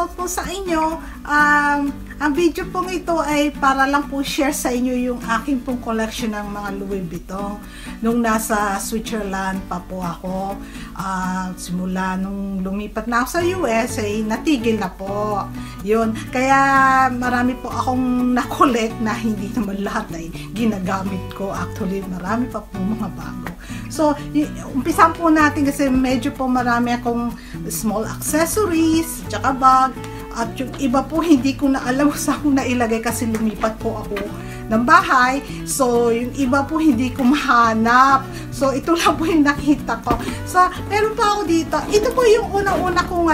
helpful po sa inyo. Ang video pong ito ay para lang po share sa inyo yung aking pong collection ng mga Louis Vuitton. Nung nasa Switzerland pa po ako, simula nung lumipat na ako sa US, ay natigil na po. Yun. Kaya marami po akong na-collect na hindi naman lahat ay ginagamit ko. Actually, marami pa po mga bago. So, umpisan po natin kasi medyo po marami akong small accessories, tsaka bag. At yung iba po hindi ko na alam saan na ilagay kasi lumipat po ako ng bahay. So, yung iba po hindi ko mahanap. So, ito lang po yung nakita ko. So, meron pa ako dito. Ito po yung una-una kong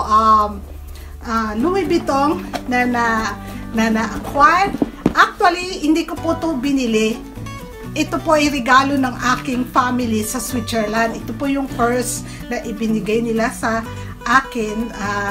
Louis Vuitton na na-acquire. Actually, hindi ko po ito binili. Ito po ay regalo ng aking family sa Switzerland. Ito po yung first na ibinigay nila sa akin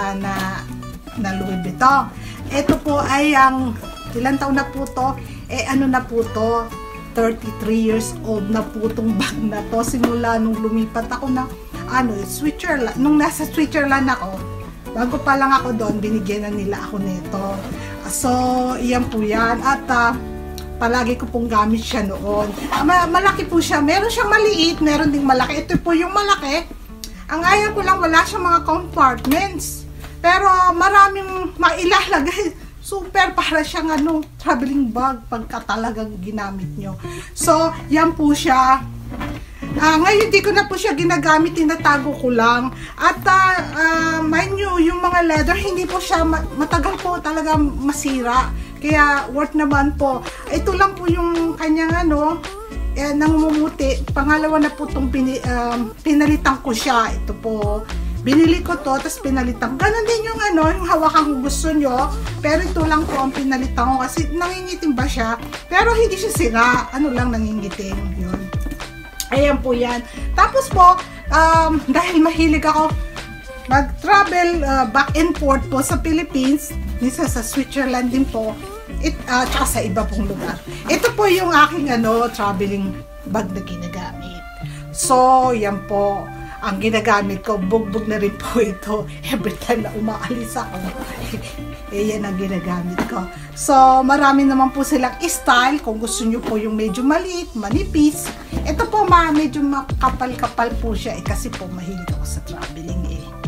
na Louis Vuitton. Ito po ay ang ilang taon na po to? Ano na po to? 33 years old na po tong bag na to. Simula nung lumipat ako ng Switzerland. Nung nasa Switzerland ako, bago pa lang ako doon, binigyan na nila ako nito. So, iyan po yan. At palagi ko pong gamit siya noon. Malaki po siya. Meron siyang maliit, meron ding malaki. Ito po yung malaki. Ang ayaw ko lang, wala siyang mga compartments. Pero maraming mailalagay. Super para siyang traveling bag pagka talagang ginamit nyo. So, yan po siya. Ngayon, di ko na po siya ginagamit, tinatago ko lang. At, mind nyo, yung mga leather, hindi po siya matagal po talaga masira. Kaya, worth naman po. Ito lang po yung kanyang nangumuti. Pangalawa na po itong pinalitan ko siya. Ito po. Binili ko to, tapos pinalitan. Ganon din yung yung hawakan kung gusto nyo. Pero ito lang po ang pinalitan ko kasi nangingitim ba siya. Pero hindi siya sira. Lang nangingitim. Yun. Ayan po yan. Tapos po, dahil mahilig ako mag-travel back and forth po sa Philippines, minsan sa Switzerland din po, tsaka sa iba pong lugar. Ito po yung aking traveling bag na ginagamit. So, yan po. Ang ginagamit ko, bugbog na rin po ito. Every time na umaalis ako, yan ang ginagamit ko. So, marami naman po silang style. Kung gusto nyo po yung medyo maliit, manipis. Ito po, medyo makapal-kapal po siya. Kasi po, mahilig ako sa traveling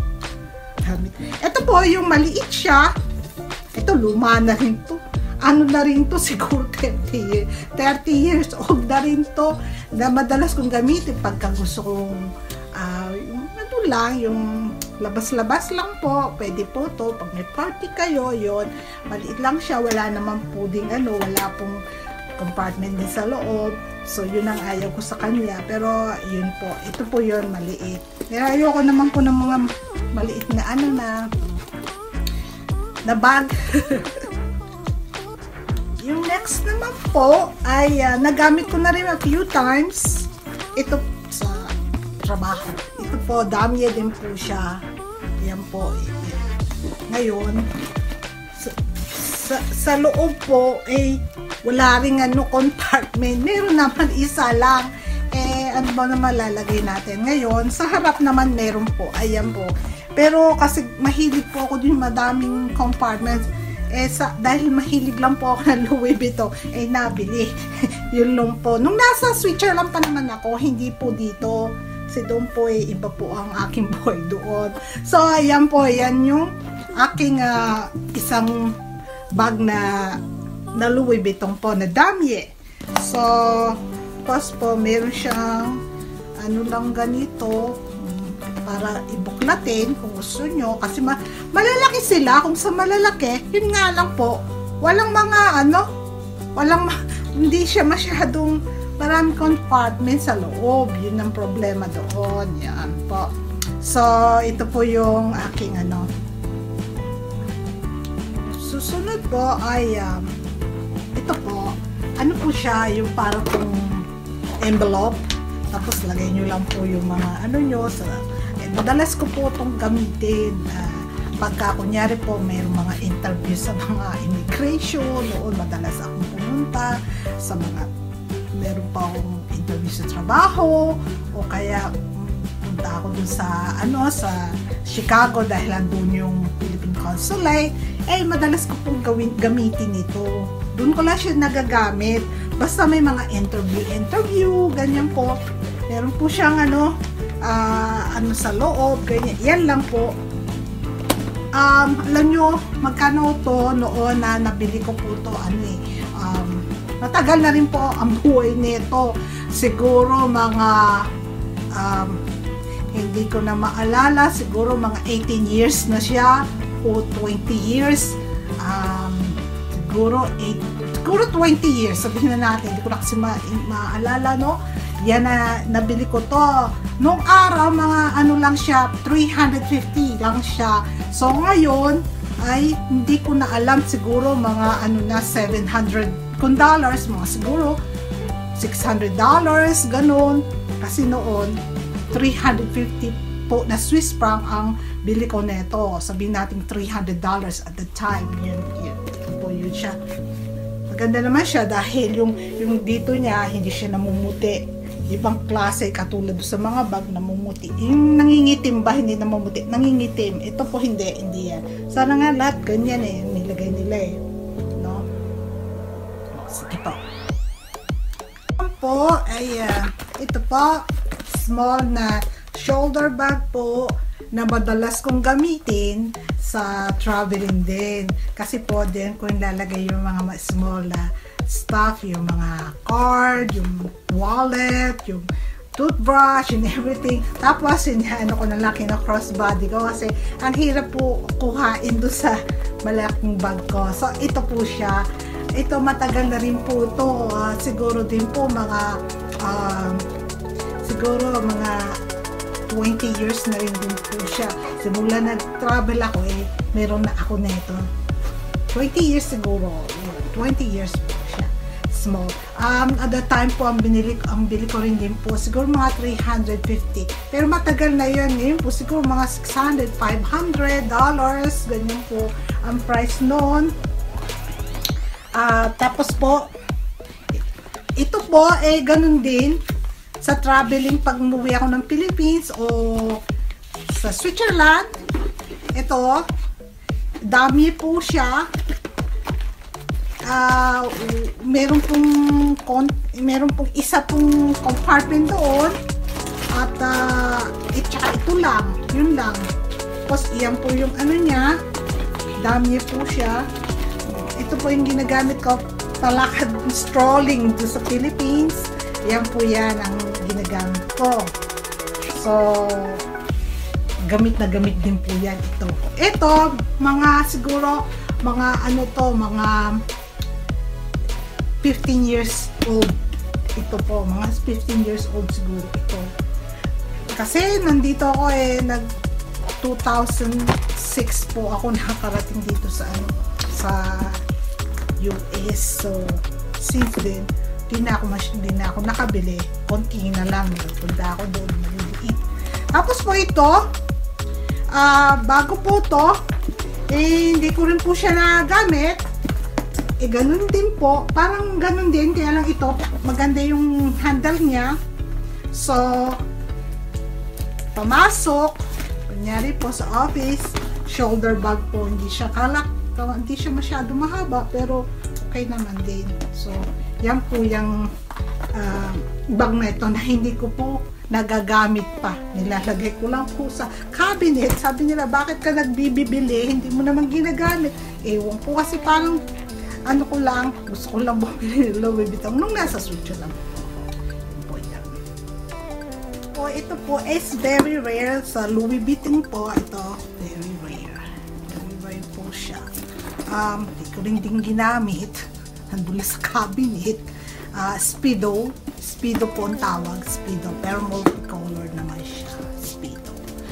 Ito po, yung maliit siya. Ito, luma na rin to. Na rin to, siguro 30 years old na rin to. Na madalas kong gamitin pagka gusto kong yung labas-labas lang po, pwede po to pag may party kayo, yon maliit lang siya, wala naman po ding wala pong compartment din sa loob, so yun ang ayaw ko sa kanya, pero yun po, ito po yun, maliit. Kaya ayoko naman po ng mga maliit na na bag. Yung next naman po ay nagamit ko na rin a few times. Ito sa trabaho. Ito po, damiye din po siya. Yan po. Ngayon, sa loob po, wala rin compartment. Meron naman isa lang. Ano ba naman lalagay natin? Ngayon, sa harap naman meron po. Ayan po. Pero kasi mahilig po ako din madaming compartments. Dahil mahilig lang po ako ng Louis Vuitton, nabili. Yun lang po. Nung nasa Switzerland pa naman ako, hindi po dito. Kasi doon po iba po ang aking boy doon. So, ayan po, yan yung aking isang bag na Louis Vuitton po, na damier. So, tapos po, meron siyang lang ganito, para ibuklatin kung gusto nyo. Kasi malalaki sila. Kung sa malalaki, yun nga lang po, walang mga hindi siya masyadong maraming compartment sa loob. Yun ang problema doon. Yan po. So, ito po yung aking Susunod po ay ito po. Po siya, yung parang envelope. Tapos lagay nyo lang po yung mga nyo sa madalas ko po itong gamitin pagka kunyari po mayroong mga interview sa mga immigration, noon madalas akong pumunta sa mga meron pa akong interview sa trabaho o kaya punta ako dun sa sa Chicago dahil andun yung Philippine Philippine Consulate, madalas ko pong gamitin ito. Doon ko lang siya nagagamit. Basta may mga interview, ganyan po. Meron po siyang ano sa loob, ganyan. Yan lang po. Alam nyo, magkano to noon na nabili ko po to, matagal na rin po ang buhay nito. Siguro mga, hindi ko na maalala, siguro mga 18 years na siya, o 20 years, siguro 20 years, sabihin na natin, hindi ko na kasi maalala, no? Yan na, nabili ko to. Noong araw, mga lang siya, 350 lang siya. So, ngayon, ay hindi ko na alam, siguro mga na, 700 kung dollars, mga siguro $600, ganun. Kasi noon, 350 po na Swiss franc ang bili ko neto. Sabihin natin $300 at the time. Yun po yun siya. Maganda naman siya dahil yung dito niya, hindi siya namumuti. Ibang klase, katulad sa mga bag namumuti. Yung nangingitim ba, hindi namumuti. Nangingitim. Ito po hindi yan. Sana nga lahat ganyan nilagay nila no? Sige po. Po ay ito po, small na shoulder bag po na madalas kong gamitin sa traveling din. Kasi po din kung lalagay yung mga small na stuff, yung mga card, yung wallet, yung toothbrush, and everything. Tapos, ko na lang crossbody ko kasi ang hirap po kuhain doon sa malaking bag ko. So, ito po siya. Ito, matagal na rin po ito. Siguro din po mga 20 years na rin din po siya. Simula nag-travel ako, meron na ako nito. 20 years siguro. 20 years po siya. Small. At the time po, ang bili ko rin din po, siguro mga 350. Pero matagal na yun. Ngayon po, siguro mga $600, $500, ganyan po ang price noon. Tapos po, ito po, ganun din. Sa traveling, pag umuwi ako ng Philippines o sa Switzerland, ito, dami po siya. Meron pong isa pong compartment doon at tsaka ito lang, yun lang. Tapos iyan po yung niya, dami po siya. Ito po yung ginagamit ko palakad, strolling to sa Philippines. Yan po yan ang ginagamit ko. So, gamit na gamit din po yan ito. Ito, siguro, mga 15 years old. Ito po, mga 15 years old siguro ito. Kasi, nandito ako nag 2006 po ako nakarating dito sa US. So, since then, hindi na ako nakabili. Konti na lang. Punta ako doon. Maliliit. Tapos po ito, bago po to, hindi ko rin po siya nagamit. Ganun din po. Parang ganun din. Kaya lang ito, maganda yung handle niya. So, pamasok. Kunyari po sa office, shoulder bag po. Hindi siya hindi siya masyado mahaba, pero okay naman din. So, yan po yung bag na ito na hindi ko po nagagamit pa. Nilalagay ko lang po sa cabinet. Sabi nila, bakit ka nagbibili? Hindi mo naman ginagamit. Ewan ko kasi parang gusto ko lang bumili ng Louis Vuitton nung nasa Switzerland. Po yan. Po, ito po is very rare sa Louis Vuitton po. Ito, very rare. Very rare po siya. Hindi ko rin din ginamit. Nandun sa cabinet. Speedo po ang tawag, Speedo, pero multicolor naman siya, Speedo.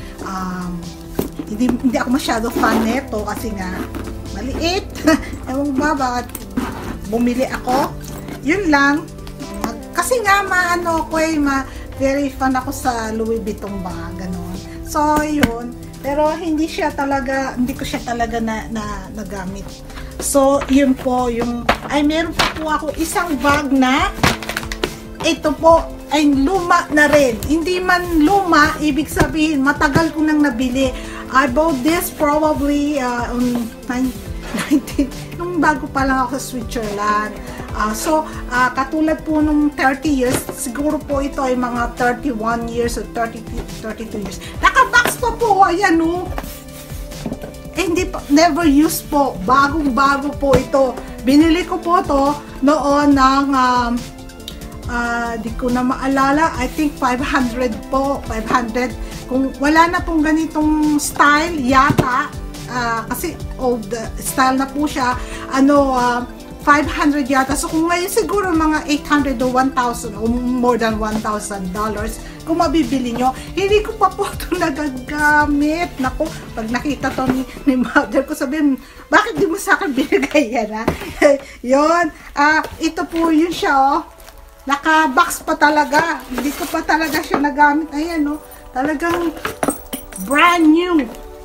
Hindi ako masyado fan nito kasi nga maliit. Ewan ba bakit bumili ako? Yun lang. Kasi nga very fan ako sa Louis Vuitton ba, ganon. So yun, pero hindi ko siya talaga nagamit. So, yun po, meron pa po ako isang bag na, ito po, ay luma na rin. Hindi man luma, ibig sabihin, matagal ko nang nabili. I bought this probably on 19, nung bago pa lang ako sa Switzerland. Katulad po nung 30 years, siguro po ito ay mga 31 years or 32 years. Naka-box pa po, ayan o. Hindi pa, never used po. Bagong-bago po ito. Binili ko po to noon ng di ko na maalala, I think 500 po, 500. Kung wala na pong ganitong style yata, kasi old style na po siya, 500 yata. So kung ngayon siguro mga 800 o 1,000 o more than $1,000 kung mabibili nyo. Hindi ko pa po ito nagagamit. Naku, pag nakita to ni mother ko, sabihin, bakit di mo sa akin binigay yan, ha? Yun. Ito po yun siya, oh. Naka-box pa talaga. Hindi ko pa talaga siya nagamit. Ayan, oh. Talagang brand new.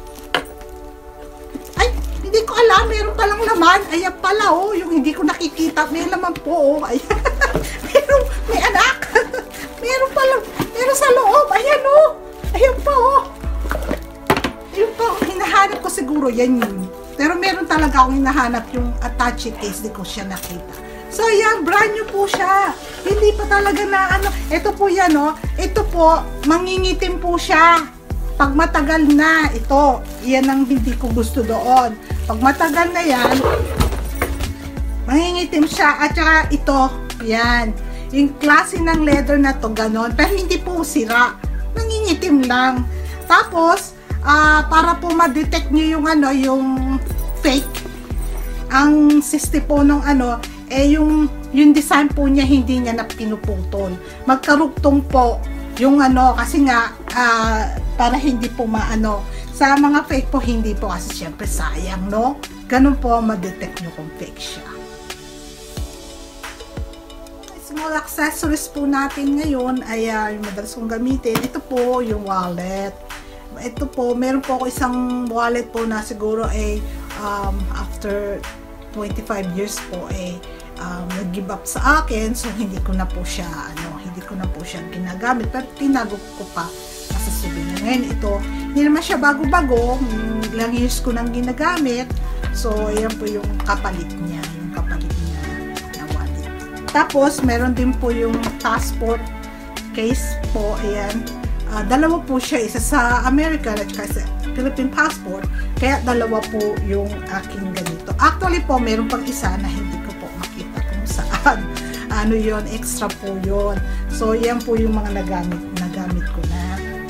Ay, hindi ko alam. Meron palang laman. Ayan pala, oh. Yung hindi ko nakikita. May laman po, oh. Ayan. May anak. Meron palang. Meron sa loob. Ayan, oh. Ayan pa, oh. Ayun pa, oh. Hinahanap ko siguro. Yan yun. Pero meron talaga akong hinahanap yung attache case. Di ko siya nakita. So, yan, brand new po siya. Hindi pa talaga na ano. Ito po yan, oh. Ito po, mangingitim po siya. Pag matagal na, ito, yan ang hindi ko gusto doon. Pag matagal na yan, mangingitim siya. At saka ito, yan. Yung klase ng leather na to, ganon. Pero hindi po sira. Nangingitim lang. Tapos, para po ma-detect nyo yung ano, yung fake. Ang siste po nung ano, yung design po niya hindi niya na pinuputol. Magkarugtong po yung ano, kasi nga para hindi po maano. Sa mga fake po hindi po, kasi syempre sayang, no? Ganun po ma-detect nyo kung fake siya. Small accessories po natin ngayon ay yung madalas kong gamitin. Ito po yung wallet. Ito po, meron po ako isang wallet po na siguro ay after 25 years po nag-give up sa akin, so hindi ko na po siya ginagamit, pero tinago ko pa sa souvenir. Ngayon ito, hindi naman siya bago-bago, ilang years ko nang ginagamit, so ayan po yung kapalit niya na wallet. Tapos meron din po yung passport case po, ayan. Dalawa po siya, isa sa American at sa Philippine passport, kaya dalawa po yung aking ganito. Actually po, meron pang isa na hindi ko po makita kung saan. Ano yon, extra po yon. So, yan po yung mga nagamit ko na.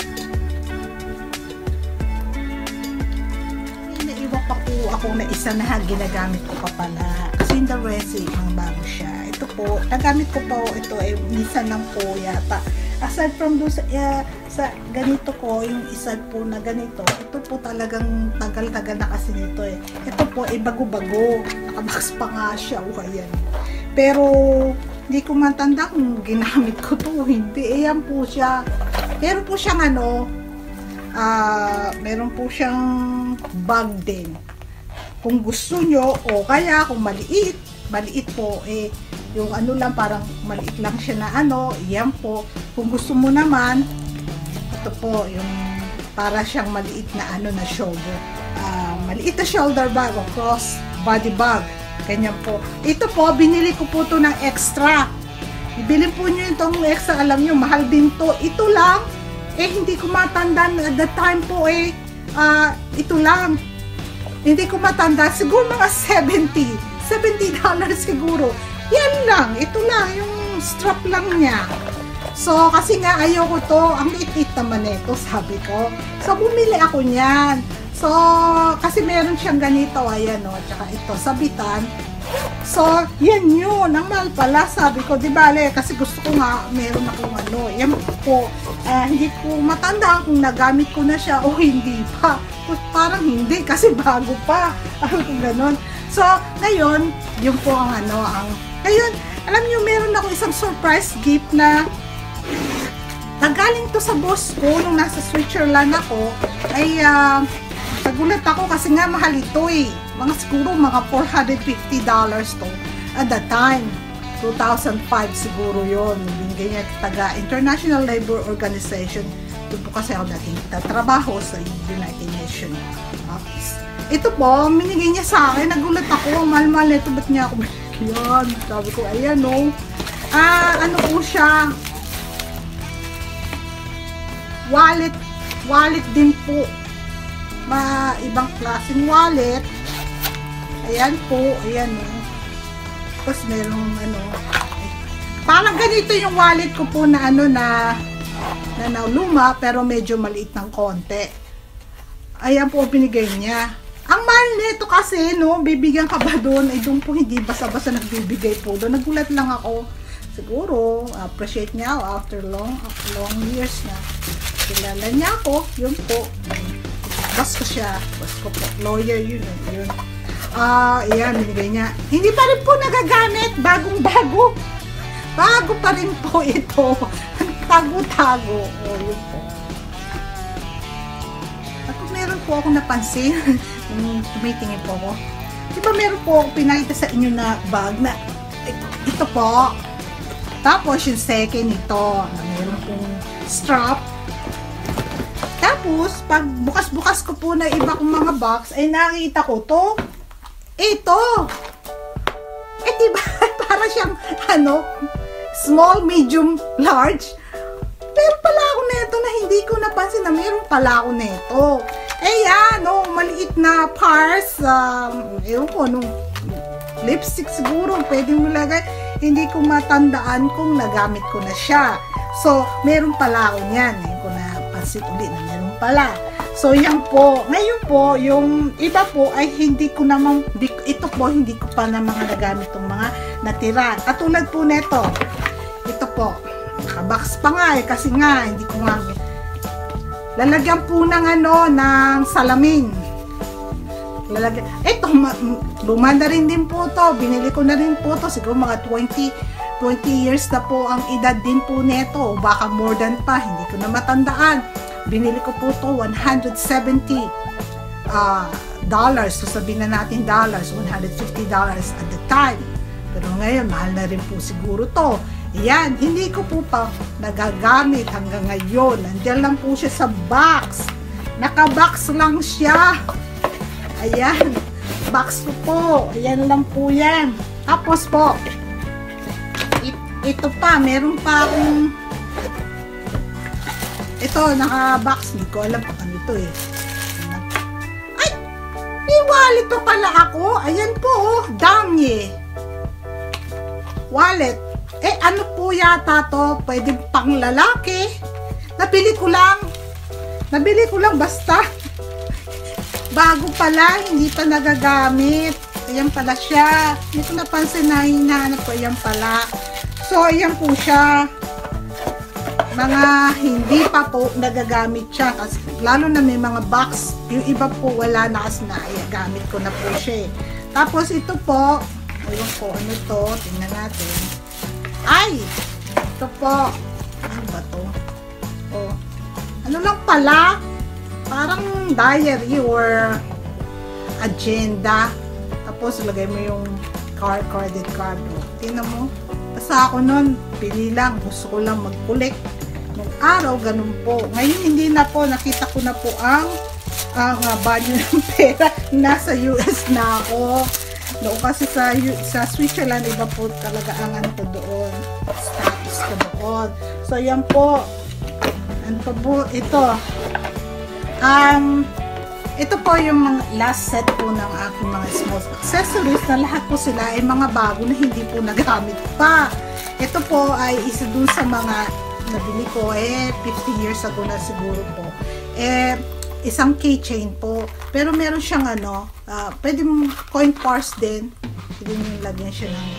May naiwan pa po ako na isa na ginagamit ko pa pala. Kasi yung the rest, mga bago siya. Ito po, nagamit ko po, ito minsan lang po yata. Aside from doon sa ganito ko, yung isa po na ganito, ito po talagang tagal-tagal na kasi nito eh. Ito po ay bago-bago. Nakabox pa nga siya. Ayan. Pero, hindi ko matanda kung ginamit ko to. Hindi. Ayan po siya. Meron po siyang ano, meron po siyang bag din. Kung gusto nyo, o kaya kung maliit po, yung ano lang, parang maliit lang siya na ano, yan po. Kung gusto mo naman, ito po, yung para siyang maliit na ano na shoulder. Maliit na shoulder bag o cross body bag. Ganyan po. Ito po, binili ko po to ng extra. Ibili po nyo itong extra, alam nyo, mahal din to. Ito lang, hindi ko matanda at that time po ito lang. Hindi ko matanda, siguro mga $70 siguro. Yan lang, ito lang, yung strap lang niya. So, kasi nga ayoko to, ang liit-liit naman ito, sabi ko. So, bumili ako niyan. So, kasi meron siyang ganito, ayan o, tsaka ito, sabitan. So, yan yun, ang mahal pala, sabi ko, di bale, kasi gusto ko nga, meron akong ano, yan po, hindi ko matanda kung nagamit ko na siya o hindi pa. Parang hindi, kasi bago pa, kung ganun. So, ngayon, yun po ang ano, ngayon, alam niyo, meron ako isang surprise gift na nagaling to sa boss ko nung nasa Switzerland ako. Ay, nagulat ako kasi nga mahal ito eh. Siguro mga $450 to at that time. 2005 siguro yon. Binigay niya taga International Labor Organization. Doon po kasi ako dating tatrabaho sa United Nations office. Ito po, binigay niya sa akin. Nagulat ako, mahal-mahal ito. Ba't niya ako binigyan? Sabi ko, ayan o. Ano po siya? Wallet din po. Ibang klaseng wallet. Ayan po, ayan o. Tapos merong parang ganito yung wallet ko po na na luma pero medyo maliit ng konti. Ayan po binigay niya. Ang mahal nito kasi bibigyan ka ba doon? Ay doon po hindi basta-basta nagbibigay po doon. Nagulat lang ako. Siguro appreciate niya ako after long years na. Kilala niya ako, yun po. Boss ko siya. Boss ko po. Lawyer yun. Ayan, binigay niya. Hindi pa rin po nagagamit. Bagong-bago. Bago pa rin po ito. Tago-tago. Yun po. At kung meron po ako napansin, tumitingin po ako. Di ba meron po ako pinakita sa inyo na bag na ito po. Tapos yung second ito, na meron pong strap. Tapos, pag bukas-bukas ko po na iba kong mga box, ay nakita ko to. Ito. Diba? Para siyang, small, medium, large. Pero pala ako nito na hindi ko napansin na meron pala ako nito. Yan, maliit na pars. Ewan ko, lipstick siguro, pwede mo lagay. Hindi ko matandaan kung nagamit ko na siya. So, meron pala ako niyan. Ngayon ko napansin ulit na meron pala. So, yan po. Ngayon po, yung iba po ay hindi ko naman, ito po, hindi ko pa na mga nagamit itong mga natira. Katulad po nito. Ito po. Nakabox pa nga kasi nga, hindi ko nga. Lalagyan po ng ng salamin. Lalagyan. Ito, luma na rin din po to. Binili ko na rin po to. Siguro mga 20 years na po ang edad din po neto. Baka more than pa. Hindi ko na matandaan. Binili ko po to $170. So sabihin na natin dollars, $150 at the time. Pero ngayon, mahal na rin po siguro to. Ayan, hindi ko po pa nagagamit hanggang ngayon. Nandiyan lang po siya sa box. Naka-box lang siya. Ayan, box ko po. Ayan lang po yan. Tapos po, ito pa, meron pa akong ito, naka-box. Hindi ko alam kung ano ito eh. Ay! May wallet pa pala ako. Ayan po, dami. Wallet. Ano po yata to? Pwede pang lalaki. Nabili ko lang basta. Bago pala, hindi pa nagagamit. Ayan pala siya. Hindi ko napansin na hinahanap ko. Ayan pala. So, ayan po siya. Mga hindi pa po nagagamit siya. Kasi, lalo na may mga box. Yung iba po wala na kasi gamit ko na po siya. Tapos ito po. Ayun po, ano to? Tingnan natin. Ay! Ito po. Ano ba to? Ano lang pala? Parang diary or agenda. Tapos lagay mo yung credit card. Tingnan mo. Basta ako nun, pili lang. Gusto ko lang mag-collect. Nung araw, ganun po. Ngayon, hindi na po. Nakita ko na po ang value ng pera. Nasa US na ako. Doon kasi sa Switzerland, iba po talaga ang ano ko doon. Status ko doon. So, yan po. Ano pa po? Ito. Ito po yung mga last set po ng aking mga small accessories na lahat po sila ay mga bago na hindi po nagamit pa. Ito po ay isa dun sa mga nabili ko 50 years ago na siguro po. Isang keychain po. Pero meron siyang pwede mong coin purse din. Pwede mong lagyan siya ng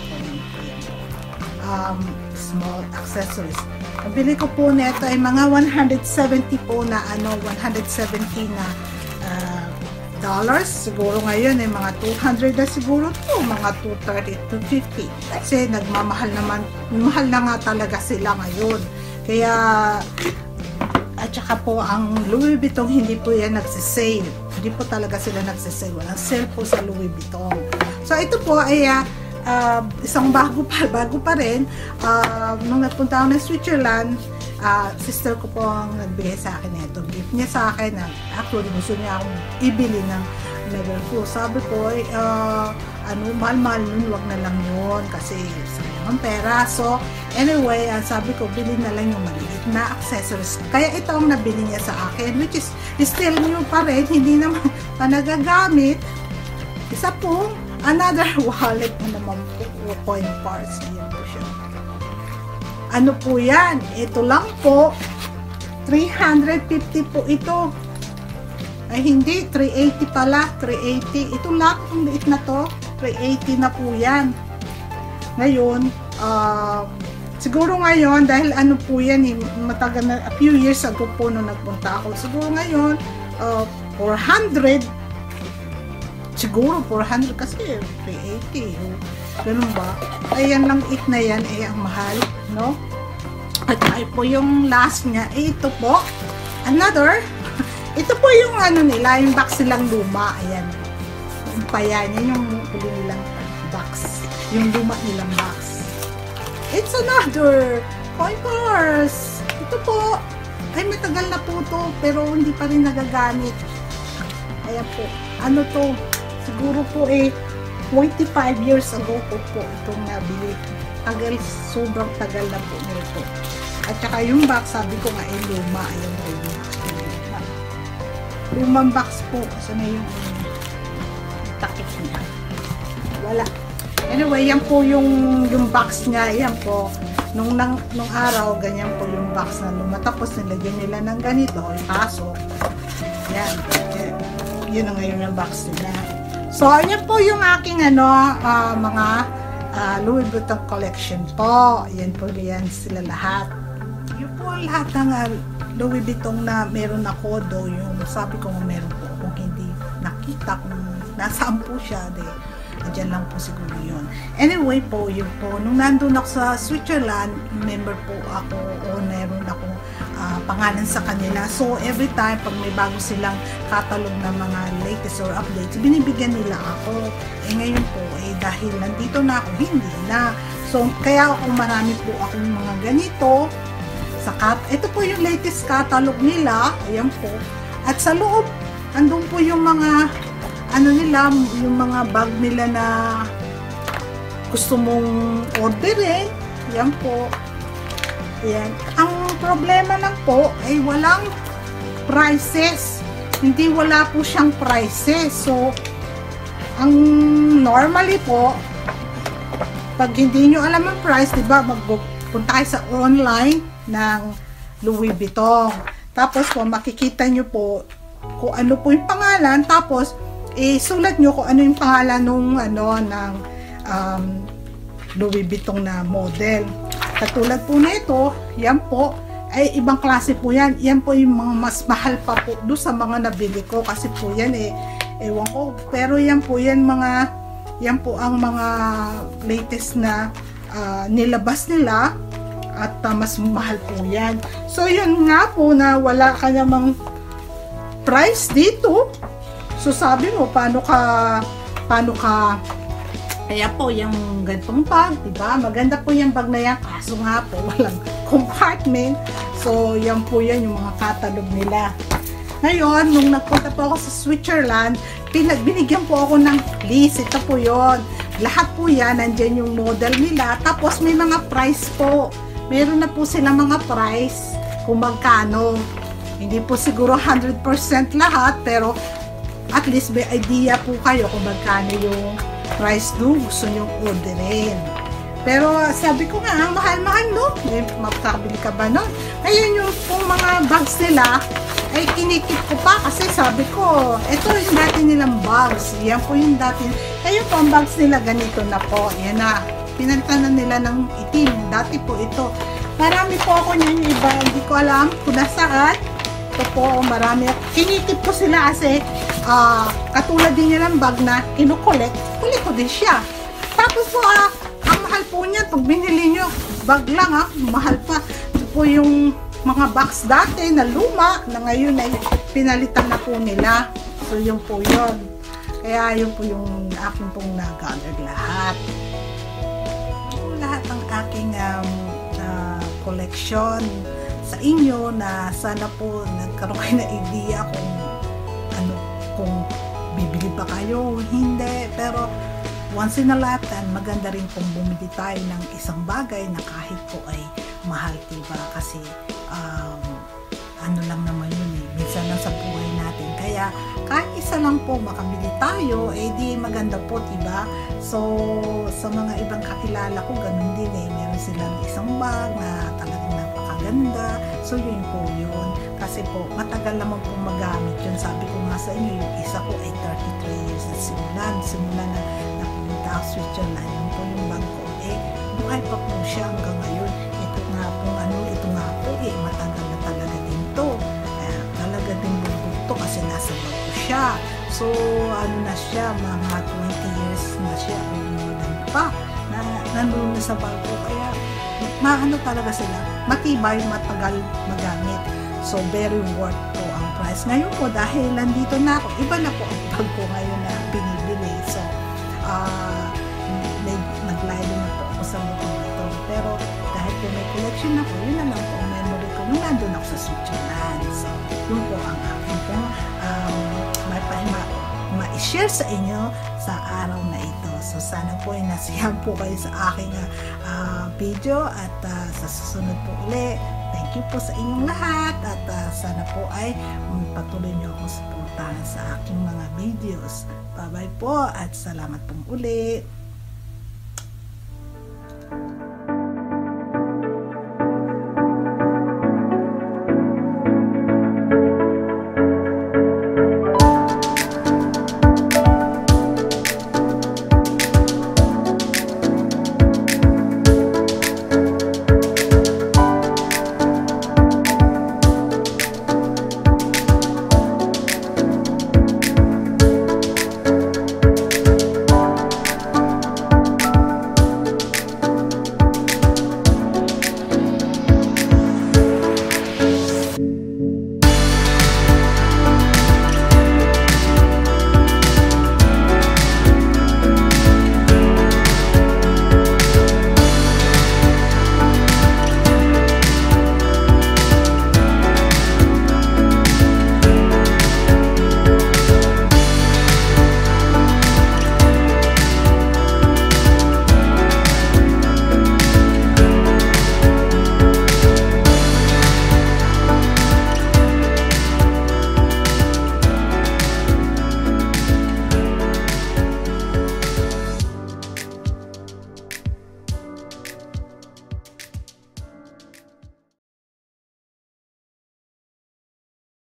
small accessories. Nabili ko po nito ay mga 170 po na 170 na dollars. Siguro ngayon ay mga 200 na siguro to, mga 230, 250. Kasi nagmamahal naman, mahal na nga talaga sila ngayon. Kaya at saka po ang Louis Vuitton hindi po yan nagsisale. Hindi po talaga sila nagsisale. Walang sale po sa Louis Vuitton. So ito po ay isang bago pa rin. Nung nagpunta ako ng Switzerland, sister ko po ang nagbigay sa akin ito. Gift niya sa akin. Actually, gusto niya akong ibili ng medal ko. Sabi ko, mahal-mahal nun, wag na lang yun kasi sayang ang pera. So, anyway, sabi ko, bilhin na lang yung maliit na accessories. Kaya ito ang nabili niya sa akin, which is still new pa rin, hindi naman pa nagagamit. Isa po, another wallet na naman po, coin parts. Yan po siya. Ano po yan? Ito lang po, 350 po ito. Ay hindi, 380 pala, 380. Ito lang, ang liit na to, 380 na po yan. Ngayon, siguro ngayon, dahil ano po yan, matagal na, a few years ago po nung nagpunta ako, siguro ngayon, 400, siguro 400 kasi 380, ganun ba? Ayan lang, it na yan, ang mahal, no? At ay po yung last niya, ito po, another, ito po yung ano nila, yung box nilang luma. Ayan. Yung paya niya, yung huli nilang box. Yung luma nilang box. It's another coin purse. Ito po. Ay, matagal na po to, pero hindi pa rin nagagamit. Ayan po. Ano to? Siguro po 25 years ago po itong nabili. Tagal, sobrang tagal na po nito. At saka yung box, sabi ko nga, luma. Ayan po yung lumang box po. Kasi na yung takip niya. Wala. Anyway, yan po yung box niya. Yan po. Nung araw, ganyan po yung box na luma. Tapos nilagyan nila ng ganito. Ipasok. Yan. Yun na ngayon yung box nila. So, yan po yung aking mga Louis Vuitton collection po. Yan po yan sila lahat. Yun po lahat ng Louis Vuitton na meron ako do, yung sabi ko meron po kung hindi nakita kung nasaan po siya, andyan lang po siguro yun. Anyway po, yun po, nung nandun ako sa Switzerland, member po ako o meron ako pangalan sa kanila. So every time pag may bago silang catalog na mga latest or updates, binibigyan nila ako. Ngayon po, dahil nandito na ako, hindi na. So kaya ako marami po akong mga ganito. Ito po yung latest catalog nila. Ayan po. At sa loob, andun po yung mga nila, yung mga bag nila na gusto mong orderin. Ayan po. Ayan. Ang problema lang po ay walang prices. Hindi, wala po siyang prices. So, ang normally po, pag hindi nyo alam ang price, diba, magpunta kayo sa online ng Louis Vuitton. Tapos po, makikita nyo po kung ano po yung pangalan. Tapos, sulat nyo kung ano yung pangalan ng Louis Vuitton na model. Katulad po nito, yan po, ay ibang klase po yan. Yan po yung mga mas mahal pa po doon sa mga nabili ko. Kasi po yan ewan ko. Pero yan po ang mga latest na nilabas nila. At mas mahal po yan. So, yun nga po na wala ka namang price dito. So, sabi mo, paano ka, kaya po, yung gantong bag, diba? Maganda po yung bag na yan. Kaso nga po, walang compartment. So, yan po yan, yung mga catalog nila. Ngayon, nung nagpunta po ako sa Switzerland, binigyan po ako ng list. Ito po yon. Lahat po yan, nandyan yung model nila. Tapos, may mga price po. Meron na po sila mga price kung magkano. Hindi po siguro 100% lahat, pero at least may idea po kayo kung magkano yung price doon gusto nyong orderin. Pero sabi ko nga, mahal-mahal no? Makakabili ka ba no? Ngayon yung pong mga bags nila, ay kinikip ko pa kasi sabi ko, ito yung dati nilang bags. Yan po yung dati. Ngayon po ang bags nila ganito na po. Yan na. Pinalitan na nila ng itim. Dati po ito. Marami po ako niyan yung iba. Hindi ko alam kung nasaan. Ito po, marami. Kinikip ko sila kasi katulad din niya ng bag na kinukolekt. Kulit ko din siya. Tapos po, ang mahal po niya. Pag binili nyo, bag lang mahal pa. Ito po yung mga box dati na luma na ngayon ay pinalitan na po nila. So, yun po yun. Kaya yun po yung aking pong nag-gather lahat. aking collection sa inyo, na sana po nagkaroon kayo ng idea kung bibili ba kayo, hindi. Pero once in a lifetime, maganda rin kung bumili tayo ng isang bagay na kahit po ay mahal, diba? Kasi ano lang naman yun minsan lang sa buhay natin. Kaya kahit isa lang po makabili tayo, di maganda po, diba? So sa mga ibang kakilala ko, ganun din meron silang isang bag na talagang napakaganda. So yun po yun, kasi po matagal naman pong magamit yun. Sabi ko nga sa inyo, yung isa ko ay 33 years na simula na napunta ako Switzerland. Yun po yung bag ko, buhay pa po siya hanggang ngayon. Ito nga po matagal na talaga din to, talaga din bubog to, kasi nasa bag ko siya. So na siya, mga 20 years na siya, pa na nandun na sa bag ko. Kaya talaga sila, matibay, matagal magamit. So very worth po ang price. Ngayon po, dahil nandito na ako, iba na po ang bag ko ngayon na binibili. So naglaylo na po ako sa mundo ito. Pero dahil po may collection ako, yun na lang po ang memory ko nung nandun ako sa Switzerland. So yun po ang aking po ma-share sa inyo sa araw na ito. So sana po ay nasiyahan po kayo sa aking video, at sa susunod po uli. Thank you po sa inyong lahat, at sana po ay patuloy niyo akong suportahan sa aking mga videos. Bye bye po, at salamat pong uli.